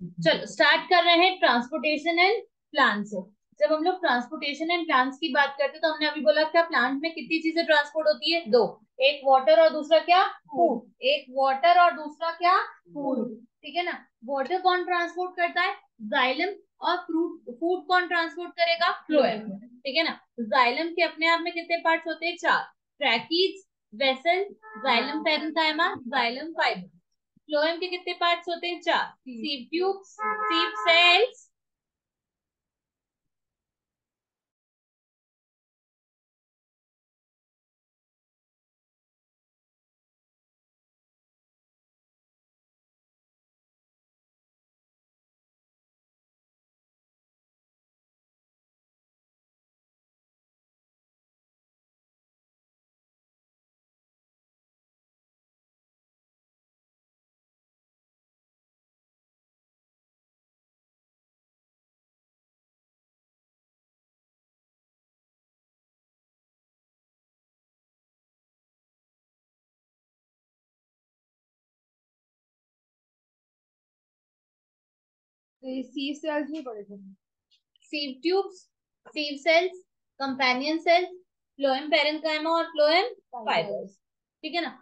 चलो स्टार्ट कर रहे हैं ट्रांसपोर्टेशन एंड प्लांट से। जब हम लोग ट्रांसपोर्टेशन एंड प्लांट्स की बात करते हैं तो हमने अभी बोला क्या, प्लांट में कितनी चीजें ट्रांसपोर्ट होती है, दो। एक वाटर और दूसरा क्या, फूड। एक वाटर और दूसरा क्या, फूड। ठीक है ना। वाटर कौन ट्रांसपोर्ट करता है, जाइलम। और फ्रूट फूड कौन ट्रांसपोर्ट करेगा, फ्लोएम। ठीक है ना। जाइलम के अपने आप में कितने पार्ट्स होते हैं, चार। Tracheids, vessel, xylem parenchyma, xylem fiber. Phloem के कितने पार्ट्स होते हैं, चार। Sieve tubes, sieve cells, sieve cells नहीं पड़े थे। Sieve tubes, sieve cells, companion cells, phloem parenchyma और फ्लोएम फाइबर्स। ठीक है ना।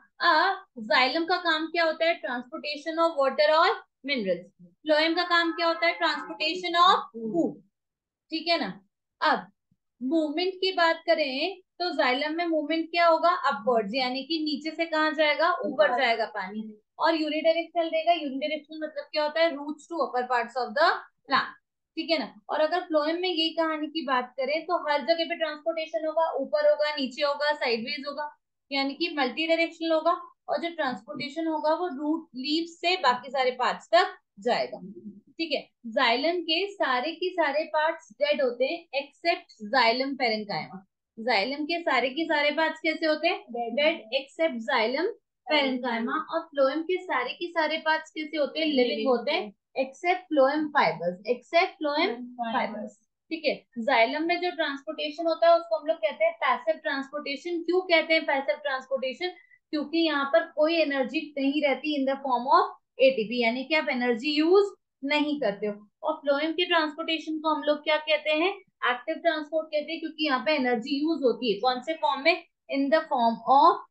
जाइलम का काम क्या होता है, ट्रांसपोर्टेशन ऑफ वाटर और मिनरल्स। फ्लोएम का काम क्या होता है, ट्रांसपोर्टेशन ऑफ फूड। ठीक है ना। अब मूवमेंट की बात करें तो जाइलम में मूवमेंट क्या होगा, अपवर्ड्स, यानी कि नीचे से कहाँ जाएगा, ऊपर जाएगा पानी। और यूनिडायरेक्शनल देगा। यूनिडायरेक्शनल मतलब क्या होता है, roots to upper parts of the plant. ठीक है ना। और अगर फ्लोएम में यही कहानी की बात करें तो हर जगह पे ट्रांसपोर्टेशन होगा, ऊपर होगा, नीचे होगा, साइडवेज होगा, यानी कि मल्टी डायरेक्शनल होगा। और जो ट्रांसपोर्टेशन होगा वो रूट लीव से बाकी सारे पार्ट्स तक जाएगा। ठीक है। जाइलम के सारे पार्ट्स डेड होते हैं एक्सेप्ट जाइलम पेरेन्काइमा। जाइलम के सारे पार्ट्स कैसे होते हैं, डेड एक्सेप्ट जाइलम पेरेन्काइमा। और फ्लोएम के सारे पार्ट्स कैसे होते हैं, लिविंग होते हैं except phloem fibers, except phloem fibers. ठीक है। जाइलम में जो ट्रांसपोर्टेशन होता है उसको हम लोग कहते हैं पैसिव ट्रांसपोर्टेशन। क्यों कहते हैं पैसिव ट्रांसपोर्टेशन, क्योंकि यहाँ पर कोई एनर्जी नहीं रहती in the form of ATP, यानी कि आप एनर्जी यूज नहीं करते हो। और फ्लोएम के ट्रांसपोर्टेशन को हम लोग क्या कहते हैं, एक्टिव ट्रांसपोर्ट कहते हैं, क्योंकि यहाँ पे एनर्जी यूज होती है कौन से फॉर्म में, in the form of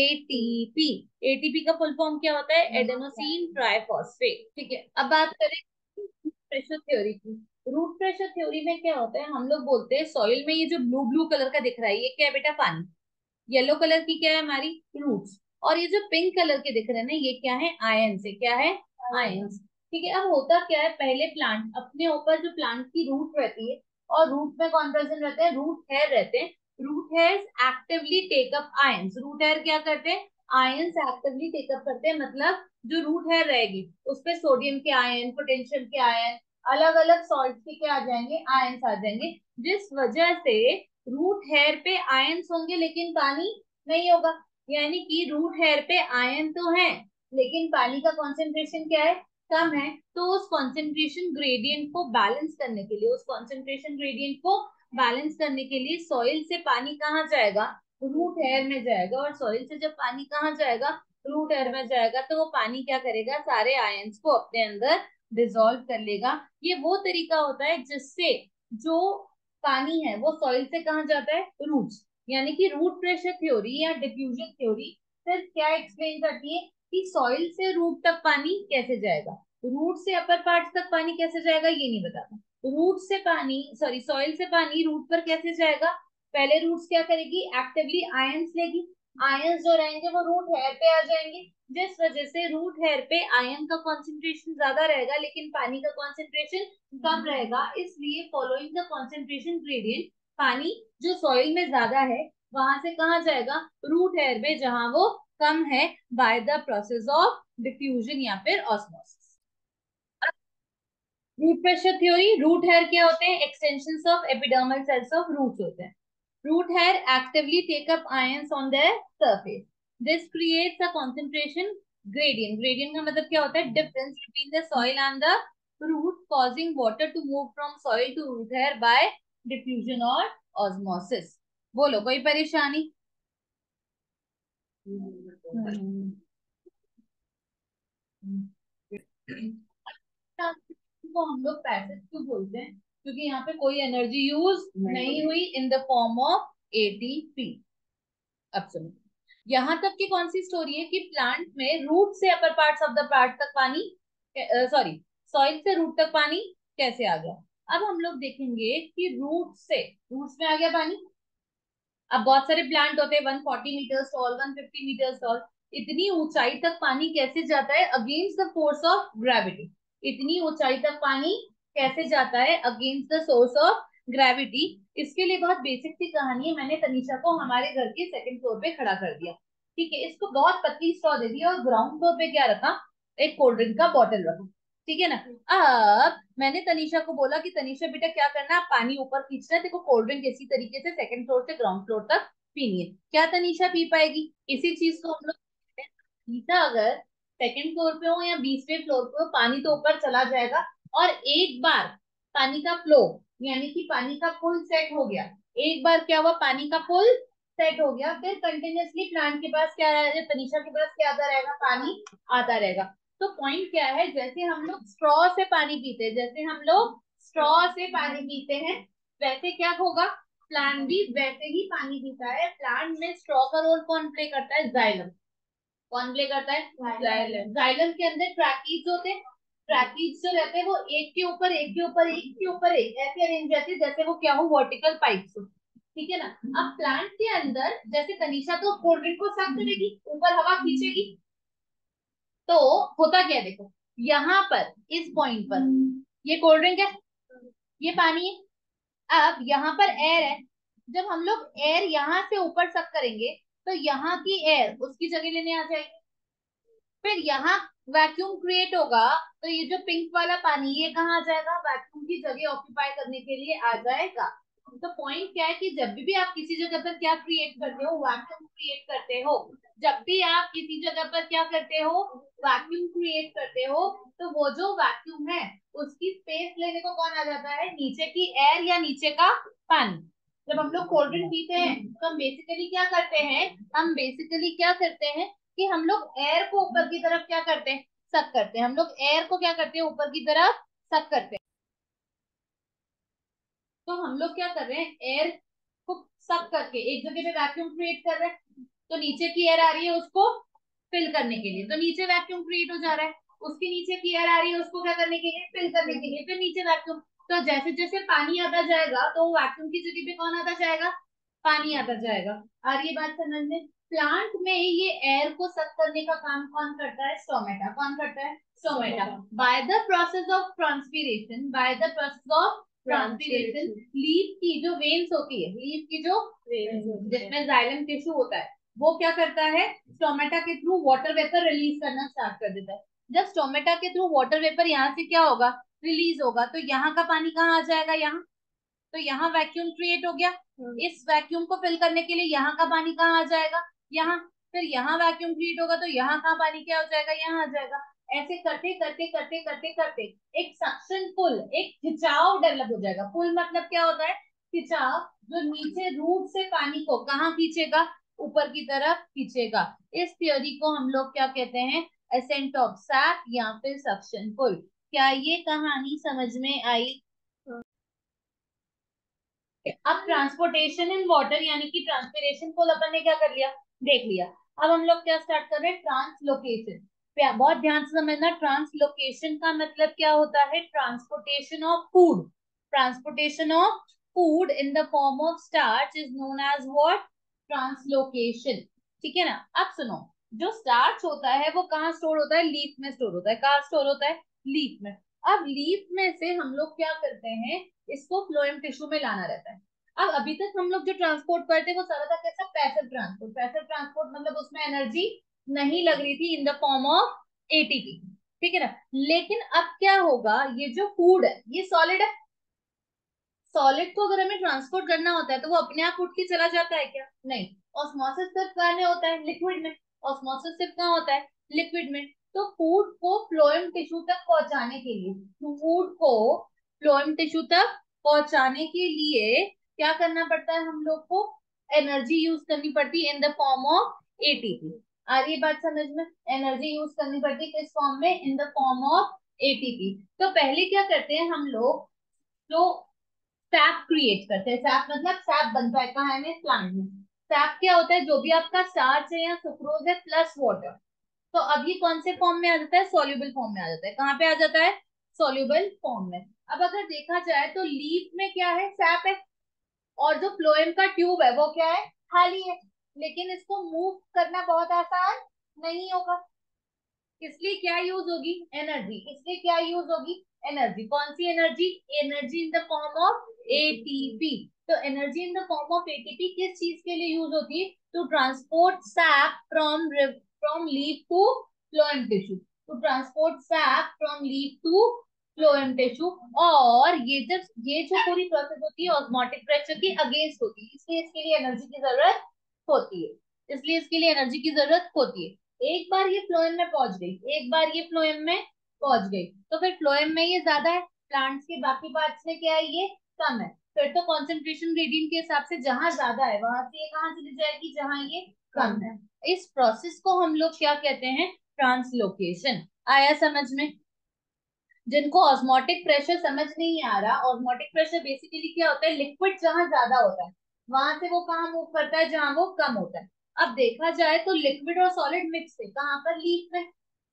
ATP. ATP का फुल फॉर्म क्या होता है, एडेनोसिन ट्राइफॉस्फेट। ठीक है। अब बात करें प्रेशर थ्योरी की। रूट प्रेशर थ्योरी में क्या होता है, हम लोग बोलते हैं सॉइल में ये जो ब्लू ब्लू कलर का दिख रहा है ये क्या है बेटा, पानी। येलो कलर की क्या है हमारी, रूट्स। और ये जो पिंक कलर के दिख रहे हैं ना ये क्या है, आयन से, क्या है, आयंस। ठीक है। अब होता क्या है, पहले प्लांट अपने ऊपर जो प्लांट की रूट रहती है, और रूट में कौन प्रेजेंट रहते हैं, रूट हेयर रहते हैं। Root hairs actively take up ions. Root hair क्या करते हैं, आयंस एक्टिवली टेक अप करते हैं। मतलब जो रूट हेयर रहेगी उस पे सोडियम के आयन, पोटेशियम के आयन, अलग अलग सॉल्ट के क्या आ जाएंगे, आयंस आ जाएंगे। जिस वजह से रूट हेयर पे आयंस होंगे लेकिन पानी नहीं होगा। यानी कि रूट हेयर पे आयन तो है लेकिन पानी का कॉन्सेंट्रेशन क्या है, कम है। तो उस कॉन्सेंट्रेशन ग्रेडियंट को बैलेंस करने के लिए, उस कॉन्सेंट्रेशन ग्रेडियंट को बैलेंस करने के लिए सॉइल से पानी कहाँ जाएगा, रूट हेयर में जाएगा। और सॉइल से जब पानी कहाँ जाएगा, रूट हेयर में जाएगा, तो वो पानी क्या करेगा, सारे आयंस को अपने अंदर डिसॉल्व कर लेगा। ये वो तरीका होता है जिससे जो पानी है वो सॉइल से कहाँ जाता है, रूट्स। यानी कि रूट प्रेशर थ्योरी या डिफ्यूजन थ्योरी सिर्फ क्या एक्सप्लेन करती है कि सॉइल से रूट तक पानी कैसे जाएगा, रूट से अपर पार्ट तक पानी कैसे जाएगा ये नहीं बताता। रूट से पानी, सॉरी, सॉइल से पानी रूट पर कैसे जाएगा, पहले रूट्स क्या करेगी, एक्टिवली आयंस लेगी। आयंस जो रहेंगे वो रूट हेयर पे आ जाएंगे, जिस वजह से रूट हेयर पे आयन का कॉन्सेंट्रेशन ज्यादा रहेगा लेकिन पानी का कॉन्सेंट्रेशन कम रहेगा। इसलिए फॉलोइंग द कॉन्सेंट्रेशन ग्रेडियंट, पानी जो सॉइल में ज्यादा है वहां से कहाँ जाएगा, रूट हेयर में जहां वो कम है, by the process of diffusion या फिर osmosis. Root pressure theory, root hair क्या होते हैं, extensions of epidermal cells of roots होते हैं। Root hair actively take up ions on their surface. This creates a concentration gradient. Gradient का मतलब क्या होता है, difference between the soil and the root, causing water to move from soil to root hair by diffusion or osmosis। बोलो कोई परेशानी। हम्म। को हम लोग पैसिव क्यों बोलते हैं? क्योंकि यहाँ पे कोई एनर्जी यूज नहीं हुई in the form of ATP. अब सुनो, यहां तक की कौन सी स्टोरी है कि प्लांट में रूट से upper parts of the plant तक पानी, सॉरी, सॉइल से रूट तक पानी कैसे आ गया। अब हम लोग देखेंगे कि रूट्स में आ गया पानी। अब बहुत सारे प्लांट होते हैं 140 मीटर्स टॉल, 150 मीटर्स टॉल। इतनी ऊंचाई तक पानी कैसे जाता है against the force of gravity? इतनी ऊंचाई तक पानी कैसे जाता है against the source of gravity? इसके लिए बहुत बेसिक सी कहानी है। मैंने तनीषा को हमारे घर के सेकंड फ्लोर पे खड़ा कर दिया, ठीक है, इसको बहुत पतली स्ट्रॉ दे दी और ग्राउंड फ्लोर पे क्या रखा, एक कोल्ड ड्रिंक का बॉटल रखा, ठीक है ना। अब मैंने तनीषा को बोला कि तनीषा बेटा क्या करना है, पानी ऊपर खींचना है, देखो कोल्ड ड्रिंक इसी तरीके से सेकंड फ्लोर से ग्राउंड फ्लोर तक पीनी है। क्या तनीषा पी पाएगी? इसी चीज को हम लोग कहते हैं, तनीषा अगर सेकंड फ्लोर पे हो या 20वें फ्लोर पे हो, पानी तो ऊपर चला जाएगा और एक बार पानी का फ्लो यानी कि पानी का पुल सेट हो गया। एक बार क्या हुआ, पानी का पुल सेट हो गया, फिर कंटिन्यूअसली प्लांट के पास क्या रहेगा, तनीषा के पास क्या आता रहेगा, पानी आता रहेगा। तो पॉइंट क्या है, जैसे हम लोग स्ट्रॉ से पानी पीते हैं, जैसे हम लोग स्ट्रॉ से पानी पीते हैं, वैसे क्या होगा, प्लांट भी वैसे ही पानी पीता है। प्लांट में स्ट्रॉ का रोल कौन प्ले करता है, जाइलम। कौन प्ले करता है, जाइलम। जाइलम के अंदर ट्रैकीज होते हैं। ट्रैकीज जो रहते हैं वो एक के ऊपर एक के ऊपर एक के ऊपर एक ऐसे अरेंज रहते हैं जैसे वो क्या हो, वर्टिकल पाइप्स हो, ठीक है ना। अब प्लांट के अंदर जैसे तनीषा तो कोल्ड ड्रिंक को साफ करेगी, ऊपर हवा खींचेगी, तो होता क्या है, देखो यहाँ पर इस पॉइंट पर ये कोल्ड ड्रिंक है, ये पानी है, अब यहाँ पर एयर है। जब हम लोग एयर यहाँ से ऊपर सक करेंगे तो यहाँ की एयर उसकी जगह लेने आ जाएगी, फिर यहाँ वैक्यूम क्रिएट होगा, तो ये जो पिंक वाला पानी ये कहाँ आ जाएगा, वैक्यूम की जगह ऑक्यूपाई करने के लिए आ जाएगा। तो पॉइंट क्या है कि जब भी आप किसी जगह पर क्या क्रिएट करते हो, वैक्यूम क्रिएट करते हो। जब भी आप किसी जगह पर क्या करते हो, वैक्यूम क्रिएट करते हो, तो वो जो वैक्यूम है उसकी स्पेस लेने को कौन आ जाता है, नीचे की एयर या नीचे का पानी। जब हम लोग कोल्ड ड्रिंक पीते हैं तो हम बेसिकली क्या करते हैं, हम बेसिकली क्या करते हैं कि हम लोग एयर को ऊपर की तरफ क्या करते हैं, सक करते हैं। हम लोग एयर को क्या करते हैं, ऊपर की तरफ सक करते हैं। तो हम लोग क्या कर रहे हैं, एयर को सक करके एक जगह पे वैक्यूम क्रिएट कर रहे हैं, तो नीचे की एयर आ रही है उसको फिल करने के लिए, तो नीचे वैक्यूम क्रिएट हो जा रहा है। उसके नीचे की एयर आ रही है उसको क्या करने के लिए, फिल करने के लिए, फिर नीचे वैक्यूम। तो जैसे जैसे पानी आता जाएगा तो वैक्यूम की जगह पे कौन आता जाएगा, पानी आता जाएगा। आ रही है बात समझ में। प्लांट में ये एयर को सक करने का काम कौन करता है, स्टोमेटा। कौन करता है, stomata. By the process of transpiration, by the process of transpiration, leaf की जो वेन्स होती है, लीफ की जो जिसमें जाइलम टिश्यू होता है, वो क्या करता है, स्टोमेटा के थ्रू वाटर वेपर रिलीज करना स्टार्ट कर देता है। जब स्टोमेटा के थ्रू वाटर वेपर यहाँ से क्या होगा, रिलीज होगा, तो यहाँ का पानी कहाँ आ जाएगा, यहाँ। तो यहाँ वैक्यूम क्रिएट हो गया। इस वैक्यूम को फिल करने के लिए यहाँ का पानी कहाँ आ जाएगा, यहाँ। फिर यहाँ वैक्यूम क्रिएट होगा तो यहाँ का पानी क्या हो जाएगा, यहाँ आ जाएगा। ऐसे करते करते करते करते करते एक सक्शन पुल, एक खिंचाव डेवलप हो जाएगा। पुल मतलब क्या होता है, खिंचाव, जो नीचे रूट से पानी को कहाँ खींचेगा, ऊपर की तरफ खींचेगा। इस थ्योरी को हम लोग क्या कहते हैं, एसेंट ऑफ सैप या फिर सक्शन पुल। क्या ये कहानी समझ में आई? अब ट्रांसपोर्टेशन इन वाटर यानी कि ट्रांसपिरेशन को अपन ने क्या कर लिया, देख लिया। अब हम लोग क्या स्टार्ट कर रहे हैं, ट्रांसलोकेशन। बहुत ध्यान से समझना, ट्रांसलोकेशन का मतलब क्या होता है, transportation of food. Transportation of food in the form of starch is known as what, translocation, ठीक है ना। अब सुनो, जो स्टार्च होता है वो कहाँ स्टोर होता है, लीफ में स्टोर होता है। कहाँ स्टोर होता है, लीफ में। अब लीफ में से हम लोग क्या करते हैं, इसको फ्लोएम टिश्यू में लाना रहता है। अब अभी तक हम लोग जो ट्रांसपोर्ट करते हैं वो सारा था कैसा, पैसिव ट्रांसपोर्ट। पैसिव ट्रांसपोर्ट मतलब उसमें एनर्जी नहीं लग रही थी in the form of ATP, ठीक है ना। लेकिन अब क्या होगा, ये जो फूड है ये सॉलिड है। सॉलिड को अगर हमें ट्रांसपोर्ट करना होता है तो वो अपने आप उठ के चला जाता है क्या, नहीं। ऑस्मोसिस सिर्फ कहाँ में होता है, लिक्विड में। ऑस्मोसिस सिर्फ कहाँ होता है, लिक्विड में। तो फूड को फ्लोएम टिश्यू तक पहुंचाने के लिए, फूड को फ्लोएम टिश्यू तक पहुंचाने के लिए क्या करना पड़ता है, हम लोग को एनर्जी यूज करनी पड़ती है in the form of ATP. आ रही है बात समझ में, एनर्जी यूज करनी पड़ती है किस फॉर्म में, in the form of ATP. तो पहले क्या करते हैं हम लोग, जो सैप क्रिएट करते हैं, सैप मतलब सैप बनता है कहाँ है, प्लांट में। सैप क्या होता है, जो भी आपका स्टार्च है या सुक्रोज है प्लस वाटर, तो अब ये कौन से फॉर्म में आ जाता है, सॉल्युबल फॉर्म में आ जाता है। कहाँ पे आ जाता है, सॉल्युबल फॉर्म में। अब अगर देखा जाए तो लीफ में क्या है, सैप है, और जो फ्लोएम का ट्यूब है वो क्या है, खाली है। लेकिन इसको मूव करना बहुत आसान नहीं होगा, इसलिए क्या यूज होगी, एनर्जी। इसलिए क्या यूज होगी, एनर्जी। कौन सी energy, energy in the form of ATP. तो energy in the form of ATP किस चीज के लिए यूज होती है, to transport sap from leaf to phloem tissue, to transport sap from leaf to phloem tissue. और ये जो पूरी प्रोसेस होती है ऑस्मोटिक प्रेशर के अगेंस्ट होती है, इसलिए इसके लिए एनर्जी की जरूरत होती है, इसलिए इसके लिए एनर्जी की जरूरत होती है। एक बार ये फ्लोएम में पहुंच गई, एक बार ये फ्लोएम में पहुंच गई, तो फिर फ्लोएम में ये ज्यादा है, प्लांट्स के बाकी पार्ट्स में क्या है, ये कम है। फिर तो कॉन्सेंट्रेशन ग्रेडियंट के हिसाब से जहां ज्यादा है वहां से ये कहाँ चली जाएगी, जहां ये कम है। इस प्रोसेस को हम लोग क्या कहते हैं, ट्रांसलोकेशन। आया समझ में। जिनको ऑस्मोटिक प्रेशर समझ नहीं आ रहा, ऑस्मोटिक प्रेशर बेसिकली क्या होता है, लिक्विड जहां ज्यादा होता है वहां से वो कहाँ मूव करता है, जहां वो कम होता है। अब देखा जाए तो लिक्विड और सॉलिड मिक्स है कहाँ पर, लीफ में।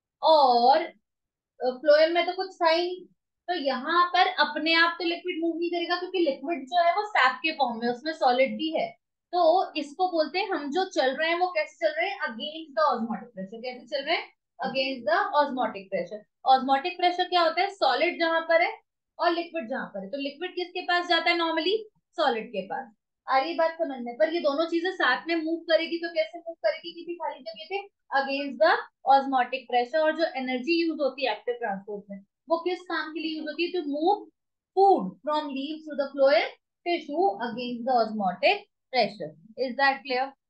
और फ्लोएम में तो कुछ था ही नहीं, तो यहाँ पर अपने आप तो लिक्विड मूव नहीं करेगा, क्योंकि लिक्विड जो है वो सैप के फॉर्म में, उसमें सॉलिड भी है। तो इसको बोलते हैं, हम जो चल रहे हैं वो कैसे चल रहे हैं, अगेंस्ट द ऑस्मोटिक प्रेशर। कैसे चल रहे हैं, against the osmotic pressure. Osmotic pressure क्या होता है, सॉलिड जहां पर है और लिक्विड जहां पर है, तो लिक्विड किसके पास जाता है नॉर्मली, सॉलिड के पास। आ रही बात समझने पर, ये दोनों चीजें साथ में मूव करेगी, तो कैसे मूव करेगी, किसी खाली जगह पे अगेंस्ट द ऑस्मोटिक प्रेशर। और जो एनर्जी यूज होती है एक्टिव ट्रांसपोर्ट में, वो किस काम के लिए यूज होती है, to move food from leaves to the phloem tissue against the osmotic pressure. Is that clear.